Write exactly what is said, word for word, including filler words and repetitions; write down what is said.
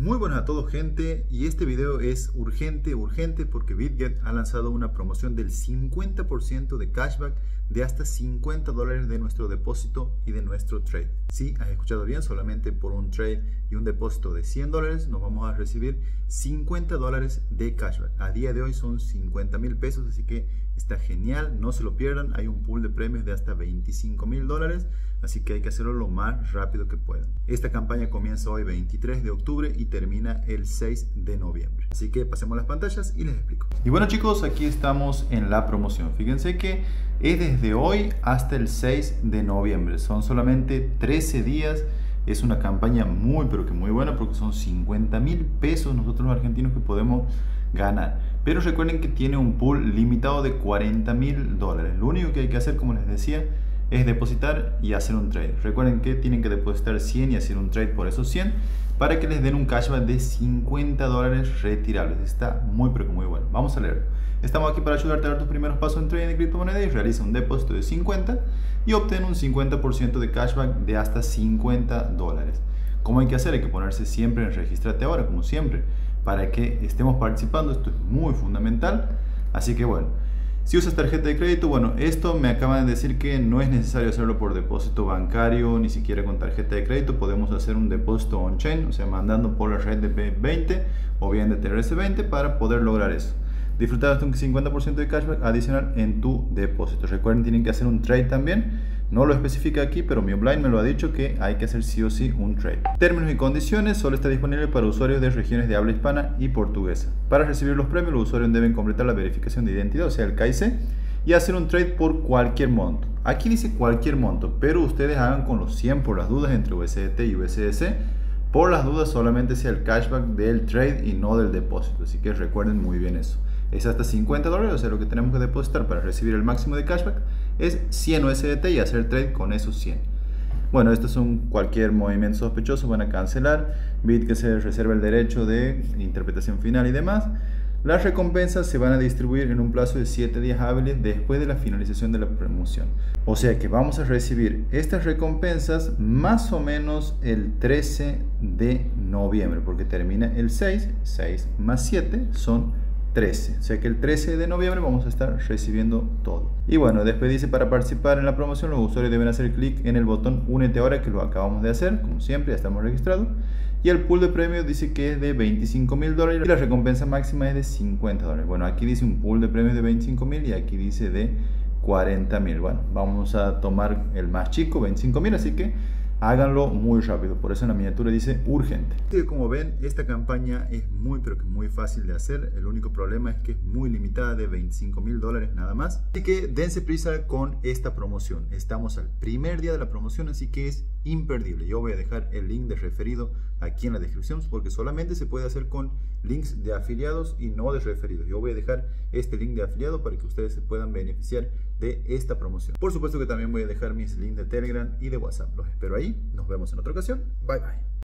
Muy buenas a todos, gente, y este video es urgente, urgente porque BitGet ha lanzado una promoción del cincuenta por ciento de cashback de hasta cincuenta dólares de nuestro depósito y de nuestro trade. Sí, has escuchado bien, solamente por un trade y un depósito de cien dólares nos vamos a recibir cincuenta dólares de cashback. A día de hoy son cincuenta mil pesos, así que está genial, no se lo pierdan. Hay un pool de premios de hasta veinticinco mil dólares, así que hay que hacerlo lo más rápido que puedan. Esta campaña comienza hoy veintitrés de octubre y termina el seis de noviembre. Así que pasemos las pantallas y les explico. Y bueno, chicos, aquí estamos en la promoción. Fíjense que es desde hoy hasta el seis de noviembre. Son solamente trece días. Es una campaña muy, pero que muy buena porque son cincuenta mil pesos nosotros los argentinos que podemos ganar. Pero recuerden que tiene un pool limitado de cuarenta mil dólares. Lo único que hay que hacer, como les decía, es depositar y hacer un trade. Recuerden que tienen que depositar cien y hacer un trade por esos cien para que les den un cashback de cincuenta dólares retirables. Está muy pero muy bueno. Vamos a leer. Estamos aquí para ayudarte a dar tus primeros pasos en trading de criptomonedas y realiza un depósito de cincuenta y obtén un cincuenta por ciento de cashback de hasta cincuenta dólares. ¿Cómo hay que hacer? Hay que ponerse siempre en registrate ahora, como siempre, para que estemos participando. Esto es muy fundamental. Así que bueno, si usas tarjeta de crédito, bueno, esto me acaban de decir que no es necesario hacerlo por depósito bancario, ni siquiera con tarjeta de crédito. Podemos hacer un depósito on-chain, o sea, mandando por la red de B veinte o bien de T R S veinte para poder lograr eso. Disfrutar hasta un cincuenta por ciento de cashback adicional en tu depósito. Recuerden, tienen que hacer un trade también. No lo especifica aquí, pero mi upline me lo ha dicho que hay que hacer sí o sí un trade. Términos y condiciones: solo está disponible para usuarios de regiones de habla hispana y portuguesa. Para recibir los premios, los usuarios deben completar la verificación de identidad, o sea, el K I C, y hacer un trade por cualquier monto. Aquí dice cualquier monto, pero ustedes hagan con los cien por las dudas entre U S D T y U S D C. Por las dudas, solamente sea el cashback del trade y no del depósito. Así que recuerden muy bien eso. Es hasta cincuenta dólares, o sea, lo que tenemos que depositar para recibir el máximo de cashback es cien U S D T y hacer trade con esos cien. Bueno, estos son cualquier movimiento sospechoso, van a cancelar. BitGet se reserva el derecho de interpretación final y demás. Las recompensas se van a distribuir en un plazo de siete días hábiles después de la finalización de la promoción. O sea que vamos a recibir estas recompensas más o menos el trece de noviembre, porque termina el seis, seis más siete son trece, o sea que el trece de noviembre vamos a estar recibiendo todo. Y bueno, después dice: para participar en la promoción los usuarios deben hacer clic en el botón únete ahora, que lo acabamos de hacer, como siempre, ya estamos registrados. Y el pool de premios dice que es de veinticinco mil dólares y la recompensa máxima es de cincuenta dólares. Bueno, aquí dice un pool de premios de veinticinco mil y aquí dice de cuarenta mil. Bueno, vamos a tomar el más chico, veinticinco mil, así que háganlo muy rápido. Por eso en la miniatura dice urgente. Así que como ven, esta campaña es muy pero que muy fácil de hacer. El único problema es que es muy limitada, de veinticinco mil dólares nada más. Así que dense prisa con esta promoción. Estamos al primer día de la promoción, así que es imperdible. Yo voy a dejar el link de referido aquí en la descripción, porque solamente se puede hacer con links de afiliados y no de referidos. Yo voy a dejar este link de afiliado para que ustedes se puedan beneficiar de esta promoción. Por supuesto que también voy a dejar mis links de Telegram y de WhatsApp. Los espero ahí. Nos vemos en otra ocasión. Bye bye.